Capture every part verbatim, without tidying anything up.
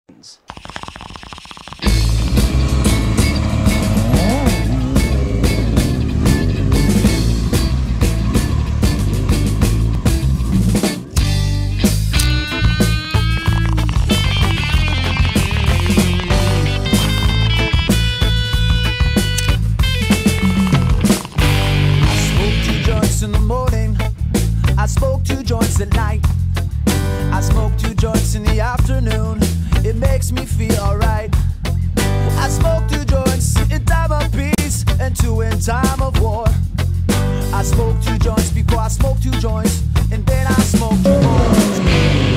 In the morning, I smoke two joints at night. I smoke two joints in the afternoon. It makes me feel alright. I smoke two joints in time of peace and two in time of war. I smoke two joints before I smoke two joints, and then I smoke two more.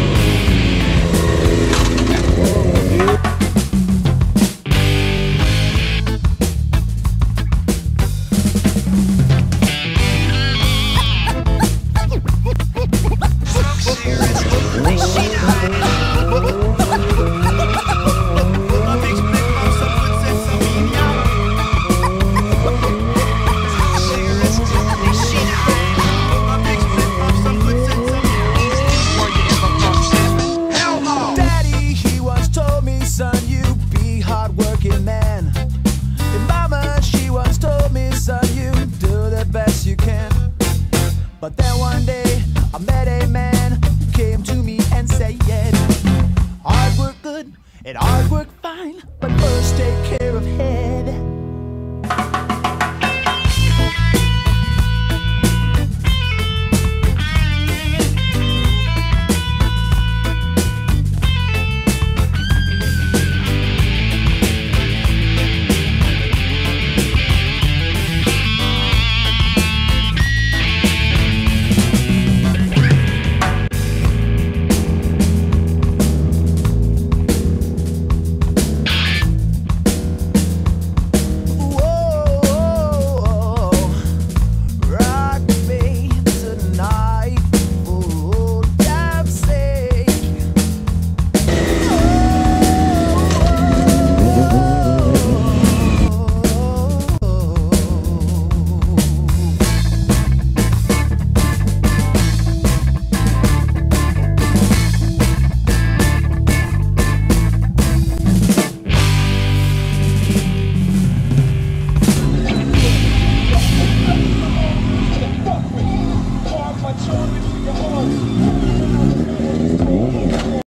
Man. And mama, she once told me, son, you do the best you can. But then one day I met a man who came to me and said, hard work good and hard work fine, but first take care of head.